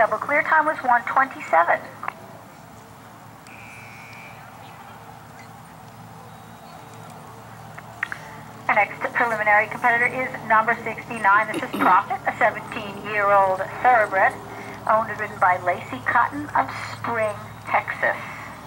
Double clear time was 1:27. Our next preliminary competitor is number 69. This is Profit, a 17-year-old thoroughbred, owned and ridden by Lacey Cotton of Spring, Texas.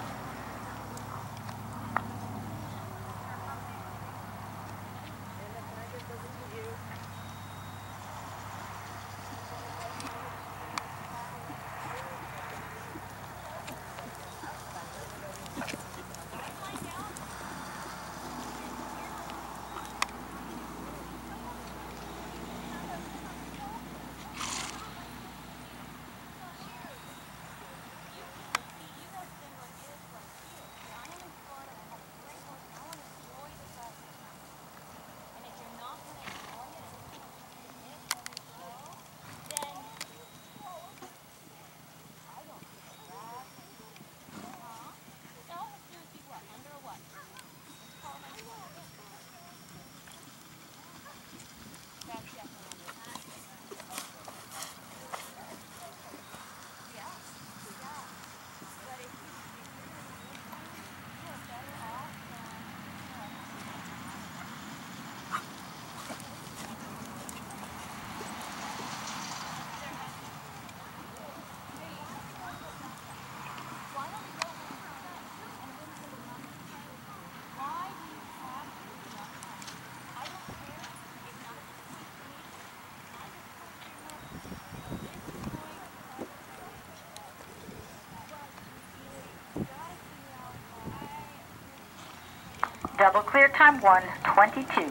Double clear time 1:22.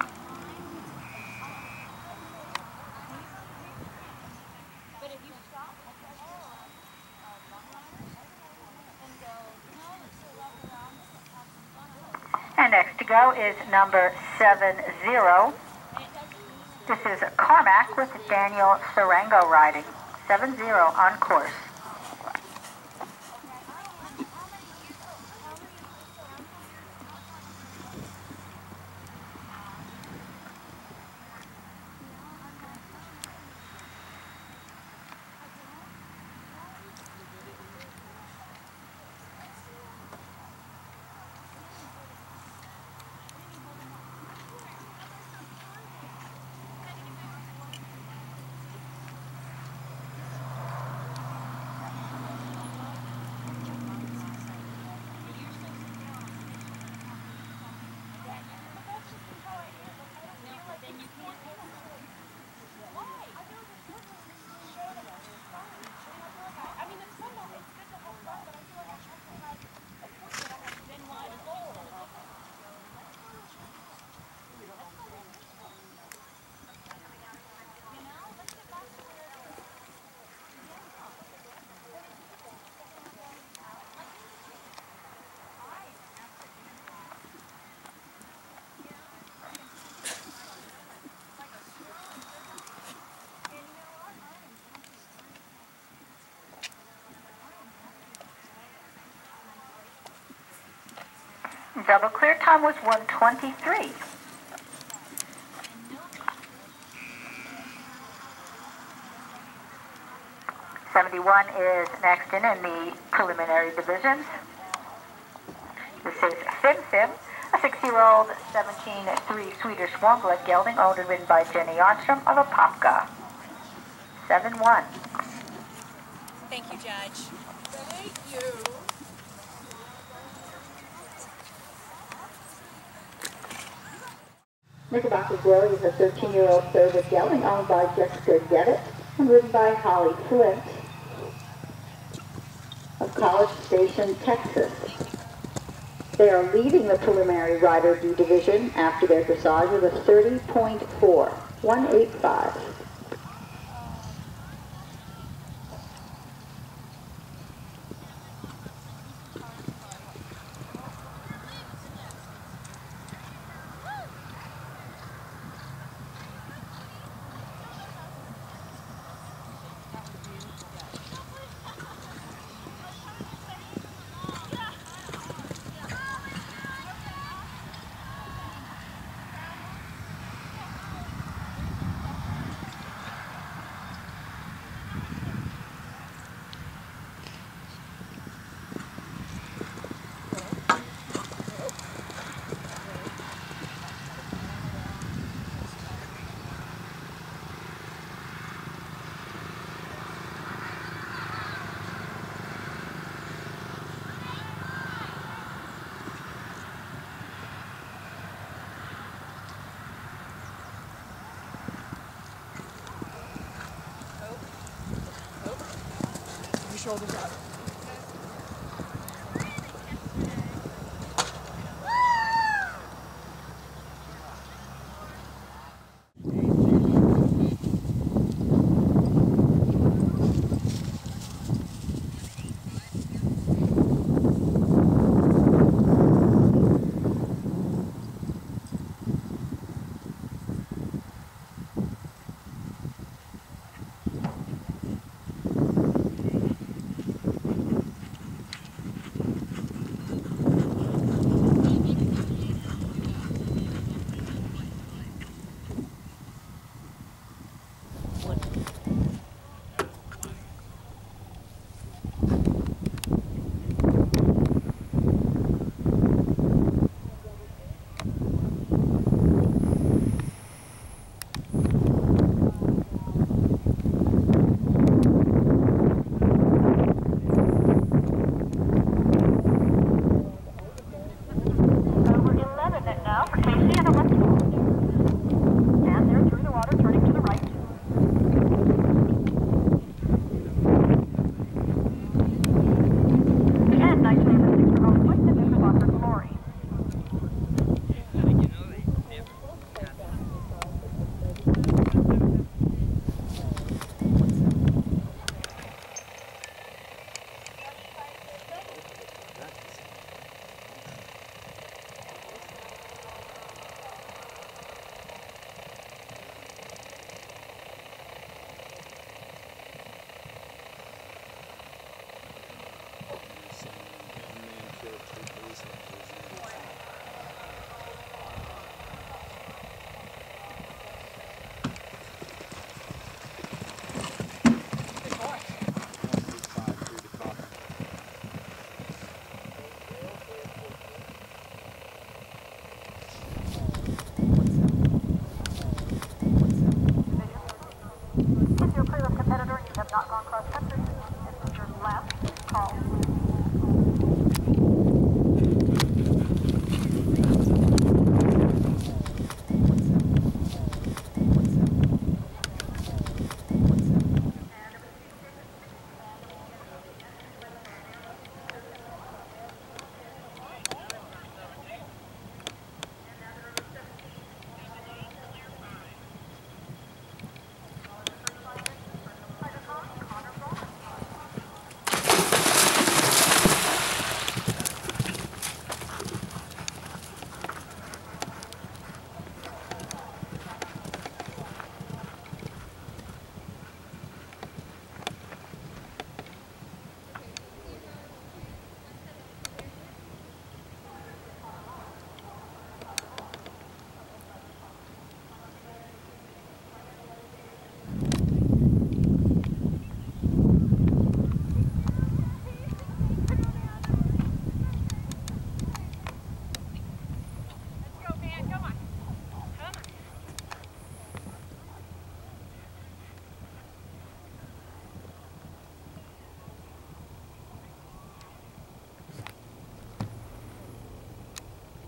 And next to go is number 70. This is Carmack with Daniel Sarango riding. 70 on course. Double clear time was 1:23. '71 is next in the preliminary divisions. This is Fim, a 6-year-old 17-3 Swedish warm-blood gelding, owned and ridden by Jenny Armstrong of Apopka. 7-1. Thank you, Judge. Thank you. Nickerbocker Glory is a 13-year-old thoroughbred gelding owned by Jessica Geddes and ridden by Holly Flint of College Station, Texas. They are leading the preliminary Rider B division after their dressage with a 30.4, 185. shoulders out.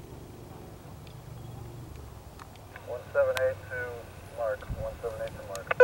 One 7-8 to Mark. 178 to Mark.